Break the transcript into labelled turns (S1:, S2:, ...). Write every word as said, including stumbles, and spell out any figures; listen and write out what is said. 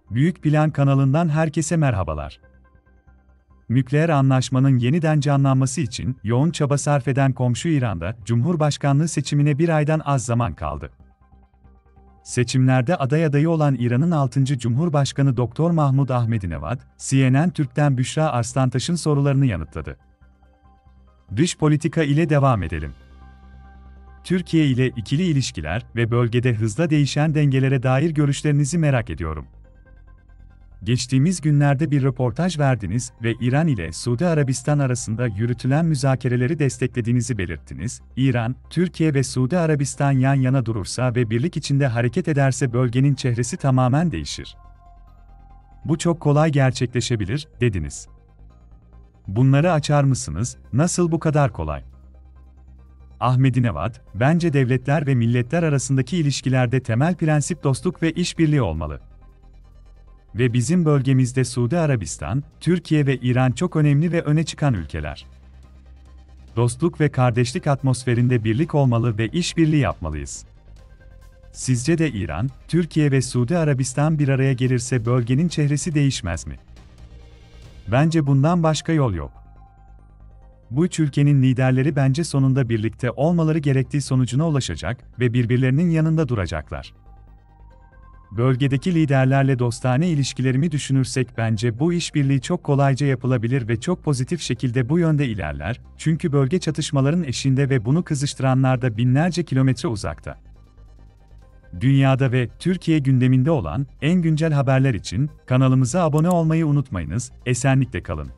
S1: Büyük Plan kanalından herkese merhabalar. Nükleer anlaşmanın yeniden canlanması için yoğun çaba sarf eden komşu İran'da Cumhurbaşkanlığı seçimine bir aydan az zaman kaldı. Seçimlerde aday adayı olan İran'ın altıncı Cumhurbaşkanı Doktor Mahmud Ahmedinejad, C N N Türk'ten Büşra Arslantaş'ın sorularını yanıtladı. Dış politika ile devam edelim. Türkiye ile ikili ilişkiler ve bölgede hızla değişen dengelere dair görüşlerinizi merak ediyorum. Geçtiğimiz günlerde bir röportaj verdiniz ve İran ile Suudi Arabistan arasında yürütülen müzakereleri desteklediğinizi belirttiniz. İran, Türkiye ve Suudi Arabistan yan yana durursa ve birlik içinde hareket ederse bölgenin çehresi tamamen değişir. Bu çok kolay gerçekleşebilir, dediniz. Bunları açar mısınız, nasıl bu kadar kolay? Ahmedinejad, bence devletler ve milletler arasındaki ilişkilerde temel prensip dostluk ve işbirliği olmalı. Ve bizim bölgemizde Suudi Arabistan, Türkiye ve İran çok önemli ve öne çıkan ülkeler. Dostluk ve kardeşlik atmosferinde birlik olmalı ve işbirliği yapmalıyız. Sizce de İran, Türkiye ve Suudi Arabistan bir araya gelirse bölgenin çehresi değişmez mi? Bence bundan başka yol yok. Bu üç ülkenin liderleri bence sonunda birlikte olmaları gerektiği sonucuna ulaşacak ve birbirlerinin yanında duracaklar. Bölgedeki liderlerle dostane ilişkilerimi düşünürsek bence bu işbirliği çok kolayca yapılabilir ve çok pozitif şekilde bu yönde ilerler, çünkü bölge çatışmaların eşiğinde ve bunu kızıştıranlar da binlerce kilometre uzakta. Dünyada ve Türkiye gündeminde olan en güncel haberler için kanalımıza abone olmayı unutmayınız, esenlikle kalın.